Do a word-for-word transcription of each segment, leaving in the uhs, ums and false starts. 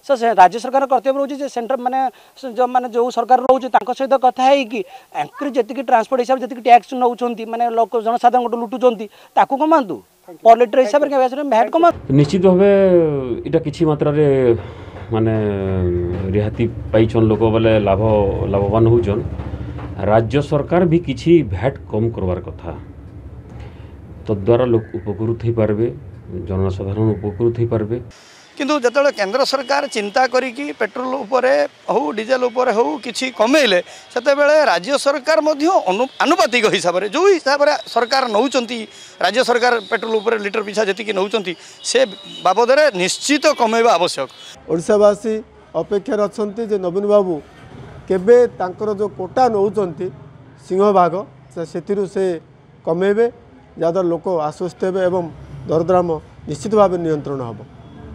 से राज्य सरकार कर्तव्य रोचे सेंटर माने जो माने जो सरकार रोचे सहित कथा है कि एंकर जी ट्रांसपोर्ट हिसाब से टैक्स नौ माने लोक जनसाधारण लुटुंट ताकू कमातु पर लिटर हिसाब से भैट कमा निश्चित भाव इटा किसी मात्रा रे माने रिहाती पाइछन लोक बोले लाभ लाभवान होजन राज्य सरकार भी किसी भैट कम करवार कथा तद्वारा लोक उपकृत हो पारबे जनसाधारण उपकृत हो पारबे किंतु जिते केंद्र सरकार चिंता करिकी पेट्रोल उपरे हो डीजेल उपरे हो किछि कमेले सेते बेले राज्य सरकार मध्य आनुपातिक हिसाब रे जो हिसाब रे सरकार नौचंती राज्य सरकार पेट्रोल उपरे लिटर पिछा जति नौचंती से बाबद रे निश्चित कमेबा आवश्यक। ओडिशावासी अपेक्षा अछंती जे नवीन बाबू केबे तांकर जो कोटा नौचंती सिंहभाग से से कमेबे ज्यादा लोक आश्वस्त हेबे एवं दरदाम निश्चित भाव नियंत्रण हम।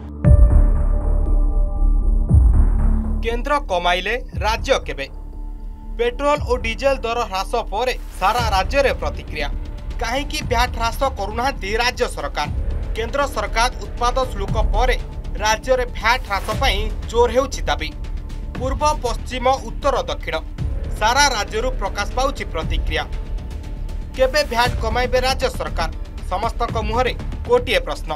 केंद्र कमाइले राज्य केबे पेट्रोल और डीजेल दर ह्रास पर सारा राज्य रे प्रतिक्रिया कहीं भ्याट ह्रास करूना राज्य सरकार केंद्र सरकार उत्पाद शुल्क पर राज्य रे भ्याट ह्रास पई जोर हेउछि दाबी पूर्व पश्चिम उत्तर दक्षिण सारा राज्य प्रकाश पाउछि प्रतिक्रिया केबे भ्याट कमाइबे राज्य सरकार समस्त मुहरे कोटिए प्रश्न।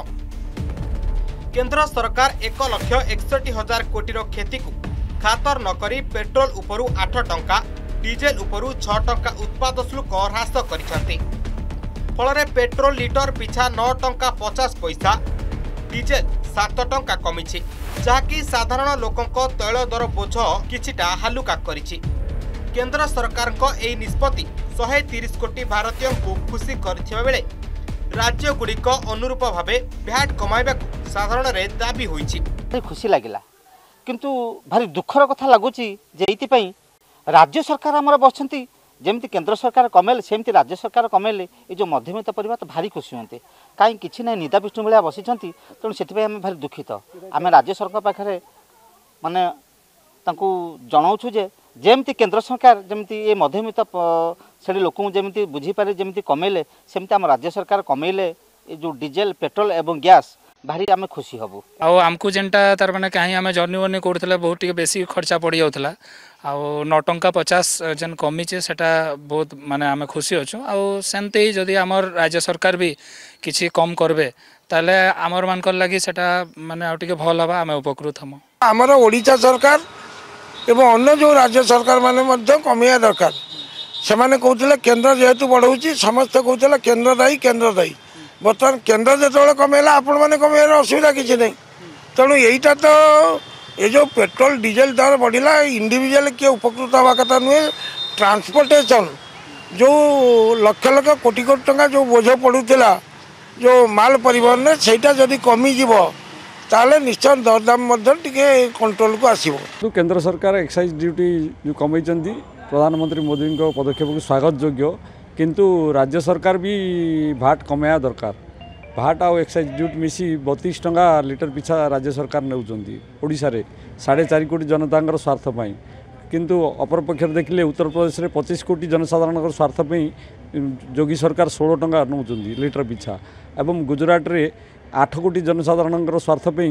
केंद्र सरकार एक लक्ष एकसठ हजार कोटी क्षति को खातर नकरी पेट्रोल उपरू आठ टंका डीजेल उपरू छह टंका उत्पाद शुल्क ह्रास करिसेंती फल पेट्रोल लिटर पिछा नौ टंका पचास पैसा डीजेल सात टंका कमिछि जहाँकि साधारण लोकंक तैल दर बोझ किछिटा हालुका करिछि। केंद्र सरकार को एई निष्पत्ति एक सौ तीस कोटी भारतीयों को खुशी करथिबा बेले राज्य गुड़िक अनुरूप भावे भ्याट कमाइबाकू साधारण रे दाबी होइछि। खुशी लागिला किंतु भारी दुखर कथा लगुच राज्य सरकार आमर बसंती जमती केंद्र सरकार कमेले सेमती राज्य सरकार कमेले ये जो मध्यमित परिवार तो भारी खुशी होते कहीं किसी ना निदा विष्णु भाया बसी तेणु से भारी दुखित आम राज्य सरकार पाखे माने जनाऊँ जे जमती केंद्र सरकार जमती ये मध्यमित से लोक जमी बुझीपारे जमी कमेले सेमती आम राज्य सरकार कमेले ये जो डीजेल पेट्रोल एवं गैस भारी आम खुशी हबू आमको जेनटा तार माने कहीं आम जर्नी वर्नी करूला बहुत टी बेसी खर्चा पड़ जाऊला आउ नौ टंका पचास जेन कमीचे सेटा बहुत माने आम खुशी अच्छु आउ सेमती जदि आम राज्य सरकार भी किसी कम करबे ताले आमर मानकर लगी सेटा माने आउ टिके भल हबा आम उपकृत हम। आमर ओडिशा सरकार एवं अन्य जो राज्य सरकार माने मध्य कमिया दरकार से माने कहउतले केंद्र जेहेतु बढ़ौची समस्त कहउतले केंद्र दायी केंद्र दायी बर्तमान केंद्र जो कमेला आपण मैंने कमेर असुविधा किसी नहीं तेणु यहीटा तो ये जो पेट्रोल डीजेल दर बढ़ला इंडिविजुअल किए उपकृत हवा कथा नुहे ट्रांसपोर्टेशन जो लक्ष लक्ष कोटी कोटी टंका जो बोझ पड़ूला जो माल परिवहन सेटा जदि कमिजिव ताले निश्चय दरदाम टिके कंट्रोल को आसीबो। तो केंद्र सरकार एक्साइज ड्यूटी जो कमैचंदी प्रधानमंत्री मोदी को पदक्षेप को स्वागत योग्य किंतु राज्य सरकार भी भाट कमाया दरकार भाट आउ एक्साइज ड्यूटी मिसी बतीस टंका लिटर पिछा राज्य सरकार नेउचंदी ओडिशा रे साढ़े चार कोटी जनता स्वार्थ पाई किंतु अपरपक्ष देखिले उत्तर प्रदेश में पच्चीस कोटी जनसाधारण स्वार्थ पाई योगी सरकार सोलह टंका नौचंदी लिटर पिछा एवं गुजरात रे आठ कोटी जनसाधारण स्वार्थ पाई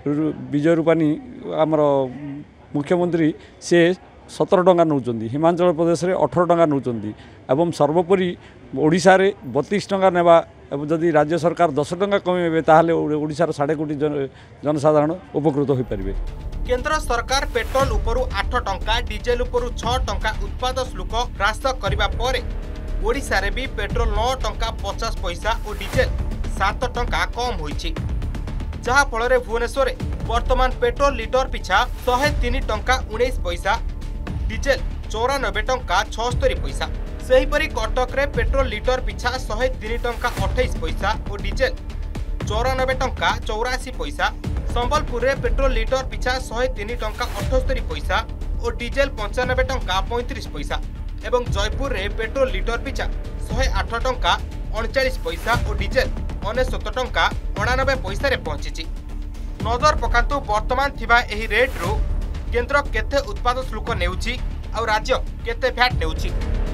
विजय रूपानी आमर मुख्यमंत्री से सतर टंका नौचंदी हिमाचल प्रदेश में अठर टंका नौचंदी एवं सर्वोपरि ओडिशा रे बत्तीस टंका नेबा जदि राज्य सरकार दस टंका कमेबे ताहले ओडिशा रे साढ़े कोटी जन जनसाधारण उपकृत हो पारिबे। केंद्र सरकार पेट्रोल उपरू आठ टंका डीजेल उपरू छह टंका उत्पाद शुल्क ह्रास करबा परे ओडिशा रे भी पेट्रोल नौ टंका पचास पैसा और डीजेल सात टंका कम होईछि जहा फल रे भुवनेश्वर रे वर्तमान पेट्रोल लिटर पिछा एक सौ तीन टंका उन्नीस पैसा डीजेल चौरानबे टंका छस्तरी पैसा सेहीपरि कटक रे पेट्रोल लिटर पिछा एक सौ तीन टंका अट्ठाईस पैसा और डीजेल चौरानबे टंका चौरासी पैसा संबलपुर रे पेट्रोल लिटर पिछा एक सौ तीन टंका अठस्तरी पैसा और डीजेल पंचानबे टंका पैंतीस पैसा एवं जयपुर रे पेट्रोल लिटर पिछा एक सौ आठ टंका उनचास पैसा और डीजेल उनसठ टंका अणानबे पैसा रे पहुंची। नजर पकातु वर्तमान थिबा एही रेट रो केंद्र केते उत्पाद शुल्क नेउछि और राज्य केते भ्याट नेउछि।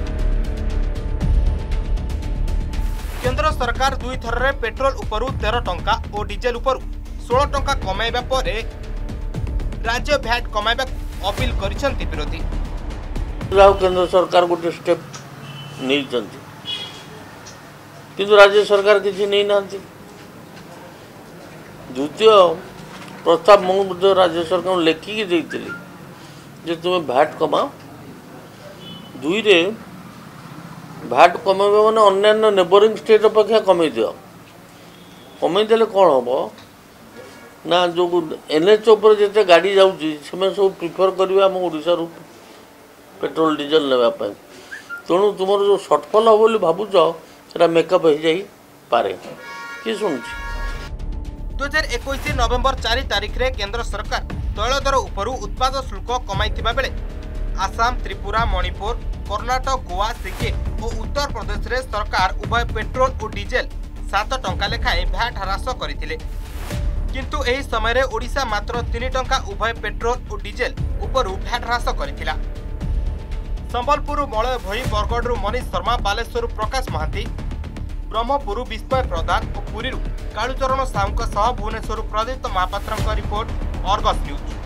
केंद्र सरकार दुई थर रे पेट्रोल उपरू तेरह टंका और डीजेल उपरू सोलह टंका कमाइबा परे राज्य भैट कमाइबा अपील करिसंती विरोधी। केंद्र सरकार गोटे स्टेप नहीं किंतु राज्य सरकार किसी नहीं ना। द्वितीय प्रस्ताव मुझे राज्य सरकार लेखिकी देती जे तुम्हें भैट कमाओ। दुई रे भैट कमेबे मैंने अन्य नेबरिंग स्टेट अपेक्षा कमे दियो। कमेदेले कौन हम ना जो एनएच उपर जिते गाड़ी जाऊँगी सब प्रिफर करेंगे आम ओडिशा पेट्रोल डीजेल नापी। तेणु तुम जो सर्टफल हम बोली भावुच से मेकअप हो जाई पारे कि शुणु। दो हजार इक्कीस नवेम्बर चार तारिख रे केंद्र सरकार तैल दर उपरू उत्पाद शुल्क कमाई बेले आसाम, त्रिपुरा, मणिपुर, कर्णाटक, गोवा, सिक्किम और उत्तर प्रदेश रे सरकार उभय पेट्रोल और डीजेल सात टंका लेखाएं भैट ह्रास करथिले। किंतु एही समय रे ओडिशा मात्र तीन टंका उभय पेट्रोल और डीजेल उपरू भैट ह्रास करथिला। संबलपुर मलय भई, बरगढ़ मनीष शर्मा, बालेश्वर प्रकाश महांती, ब्रह्मपुर विस्मय प्रधान और पुरी कालुचरण साहू भुवनेश्वर प्रदीप्त महापात्र रिपोर्ट, अर्गस न्यूज।